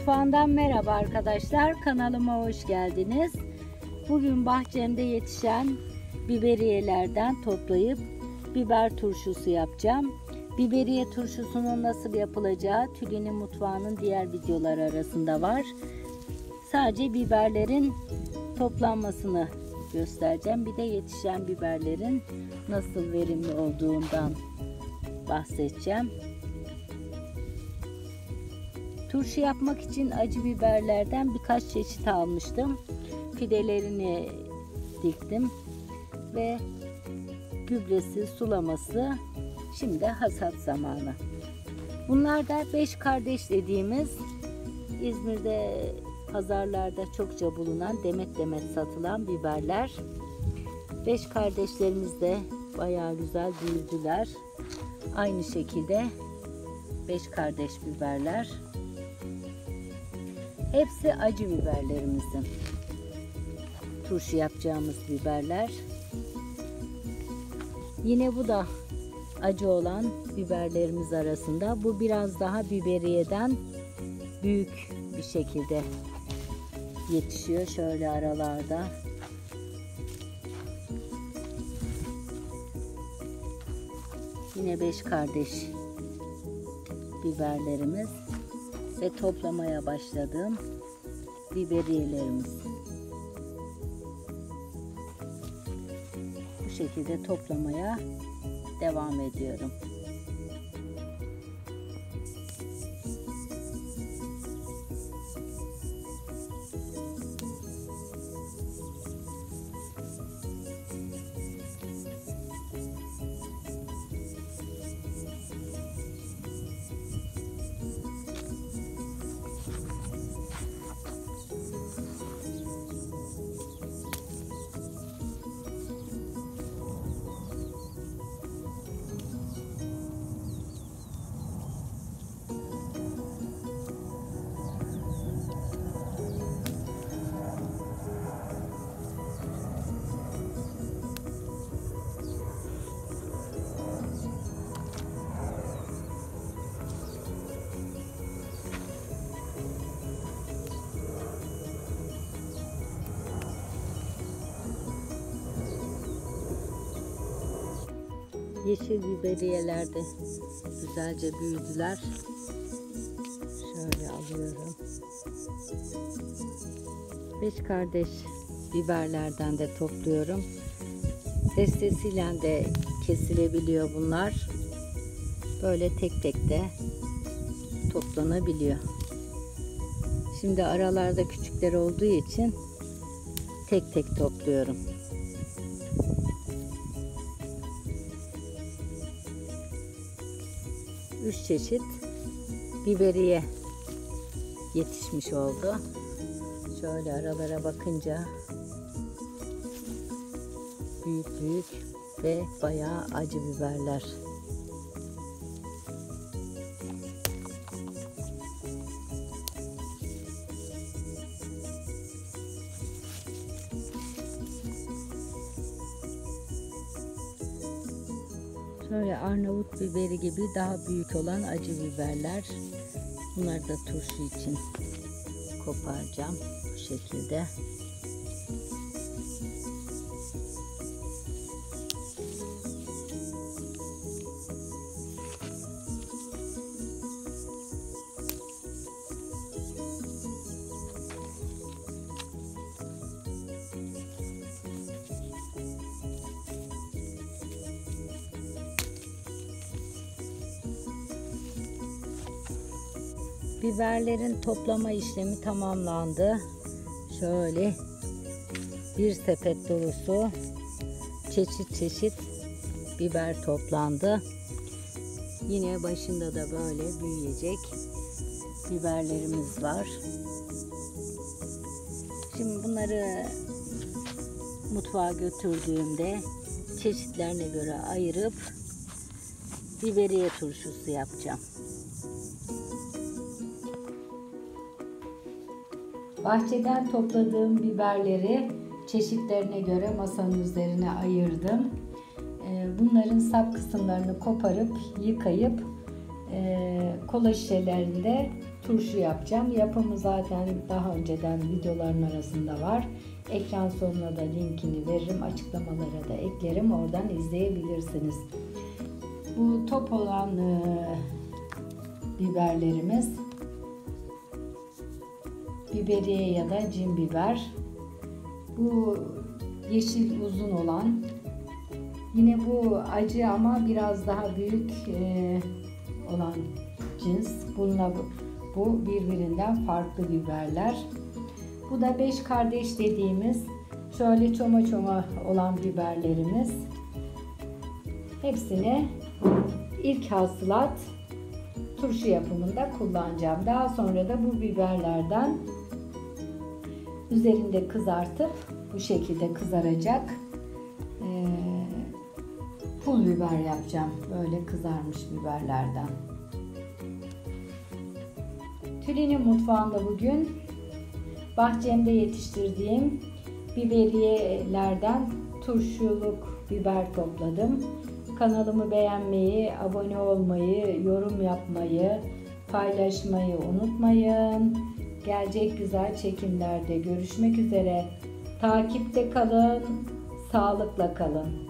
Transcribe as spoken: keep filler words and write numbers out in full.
Mutfağından merhaba arkadaşlar, kanalıma hoş geldiniz. Bugün bahçemde yetişen biberiyelerden toplayıp biber turşusu yapacağım. Biberiye turşusunun nasıl yapılacağı Tülin'in mutfağının diğer videoları arasında var. Sadece biberlerin toplanmasını göstereceğim. Bir de yetişen biberlerin nasıl verimli olduğundan bahsedeceğim. Turşu yapmak için acı biberlerden birkaç çeşit almıştım. Fidelerini diktim ve gübresi, sulaması, şimdi hasat zamanı. Bunlar da beş kardeş dediğimiz, İzmir'de pazarlarda çokça bulunan, demet demet satılan biberler. Beş kardeşlerimiz de bayağı güzel büyüdüler. Aynı şekilde beş kardeş biberler. Hepsi acı biberlerimizin. Turşu yapacağımız biberler. Yine bu da acı olan biberlerimiz arasında. Bu biraz daha biberiyeden büyük bir şekilde yetişiyor. Şöyle aralarda. Yine beş kardeş biberlerimiz ve toplamaya başladığım biberiyelerimiz. Bu şekilde toplamaya devam ediyorum. Yeşil biberiyeler de güzelce büyüdüler. Şöyle alıyorum. Beş kardeş biberlerden de topluyorum. Destesiyle de kesilebiliyor bunlar. Böyle tek tek de toplanabiliyor. Şimdi aralarda küçükler olduğu için tek tek topluyorum. Üç çeşit biberiye yetişmiş oldu. Şöyle aralara bakınca büyük büyük ve bayağı acı biberler. Şöyle Arnavut biberi gibi daha büyük olan acı biberler. Bunları da turşu için koparacağım bu şekilde. Biberlerin toplama işlemi tamamlandı. Şöyle bir sepet dolusu çeşit çeşit biber toplandı. Yine başında da böyle büyüyecek biberlerimiz var. Şimdi bunları mutfağa götürdüğümde çeşitlerine göre ayırıp biberiye turşusu yapacağım. Bahçeden topladığım biberleri çeşitlerine göre masanın üzerine ayırdım. Bunların sap kısımlarını koparıp yıkayıp kola şişelerinde turşu yapacağım. Yapımı zaten daha önceden videoların arasında var. Ekran sonuna da linkini veririm. Açıklamalara da eklerim. Oradan izleyebilirsiniz. Bu top olan e, biberlerimiz biberiye ya da cin biber. Bu yeşil uzun olan. Yine bu acı ama biraz daha büyük e, olan cins. Bununla bu, bu birbirinden farklı biberler. Bu da beş kardeş dediğimiz şöyle çoma çoma olan biberlerimiz. Hepsini ilk hasılat turşu yapımında kullanacağım. Daha sonra da bu biberlerden üzerinde kızartıp bu şekilde kızaracak ee, pul biber yapacağım. Böyle kızarmış biberlerden. Tülin'in mutfağında bugün bahçemde yetiştirdiğim biberiyelerden turşuluk biber topladım. Kanalımı beğenmeyi, abone olmayı, yorum yapmayı, paylaşmayı unutmayın. Gelecek güzel çekimlerde görüşmek üzere. Takipte kalın, sağlıkla kalın.